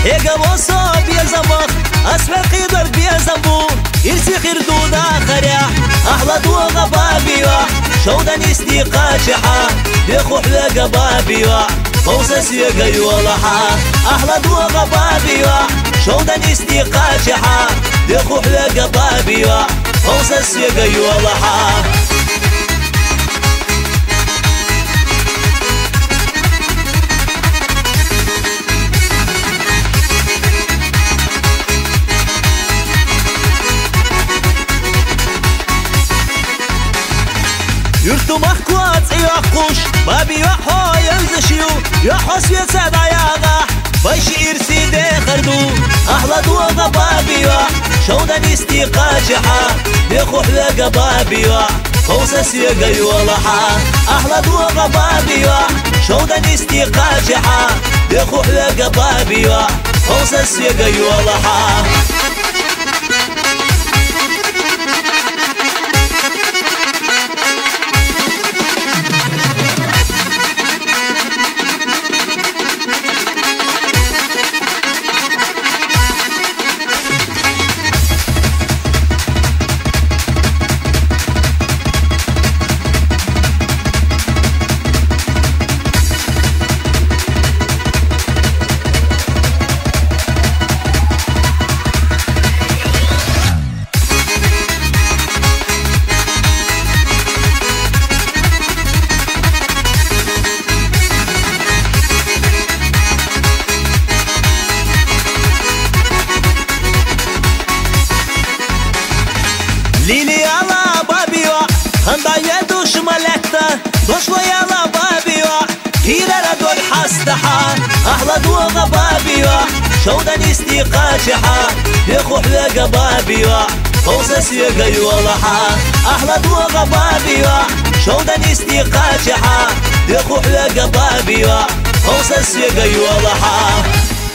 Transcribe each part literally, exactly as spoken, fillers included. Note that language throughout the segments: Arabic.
هيقا وصاب يا زمخ أسفل قدر بيا زنبو إرسي خردو دا خريح أحلى دو غبابيوا شودا نستي قاجحة يخو حلا قبابيوا فوزا سيقا يولحا أحلى دو غبابيوا شودا نستي قاجحة يخو حلا قبابيوا فوزا سيقا يولحا يرتو مخكوات يحقوش بابي يحو ينزشيو يحو سيساد عياغا بايشي إرسي دي خردو أحلى دو غبابي شودا نستي قاجحة يخو حلا قبابي فوزا سيقا يولحا أحلى دو غبابي شودا نستي قاجحة يخو حلا قبابي فوزا سيقا يولحا ليلي على بابيوا هندا يدو شمالتا دوشوا يلا بابيوا هيلا ردول حستحا أحلى دو غبابيوا شودا نستي قاجحا يخو حلا قبابيوا فوزا سيقا يولحا أحلى دو غبابيوا شودا نستي قاجحا يخو حلا قبابيوا فوزا سيقا يولحا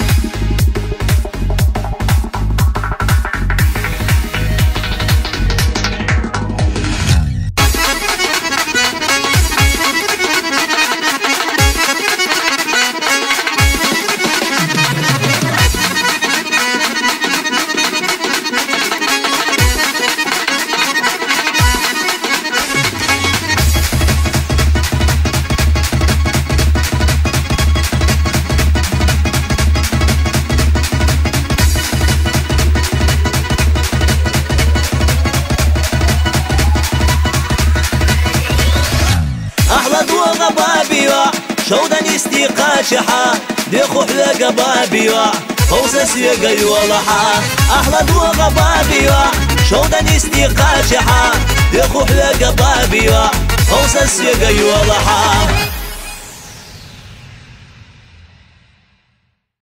غبابيوا شودا نستي قاجحة يخو حلا قبابيوا فوزا سيقا يولحا أحلى دو غبابيوا شودا نستي قاجحة يخو حلا قبابيوا فوزا سيقا يولحا